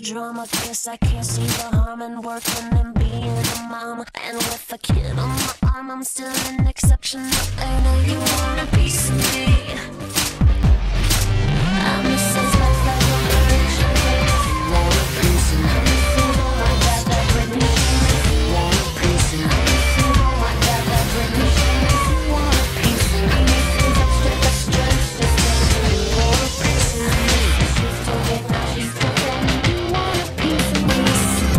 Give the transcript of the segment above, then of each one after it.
drama. Guess I can't see the harm in working and being a mom. And with a kid on my arm, I'm still an exception. I know you want a piece of me. I'm Mrs. Revelation. Want a piece of me. Oh my God, that Britney. Want a piece of me. Oh my God, that Britney. Want a piece of me. Extra, extra, extra. Want a piece of me. She's still getting out, she's still getting. You want a piece of me.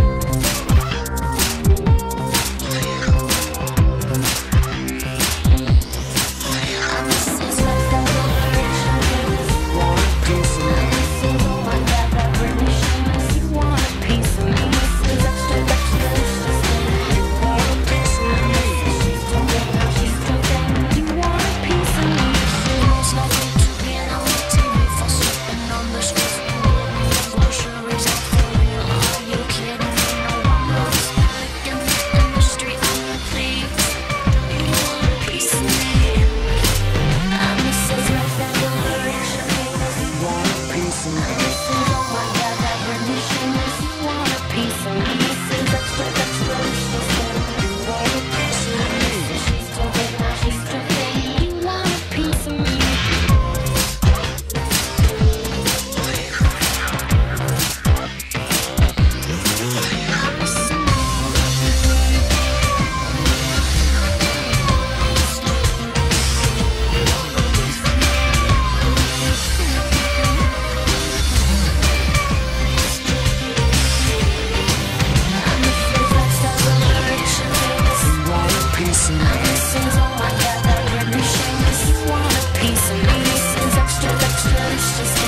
I'm Mrs. Revelation. Want a piece of me. Oh my God, that Britney. You want a piece of me. Mrs. Extra, extra, extra. Want a piece of me. She's still getting out, she's still getting. You want a piece of me. Most likely to be on the TV for slipping on the streets. Groceries are for real. Are you kidding me? No one knows. In the industry, please. You want a piece of me. I'm Mrs. Revelation. Want a piece of me. Oh my God, that Britney. You want a piece of me. Mrs. Extra, extra, extra. You want a piece of me. She's still getting out, she's still getting. You want a piece of me. Just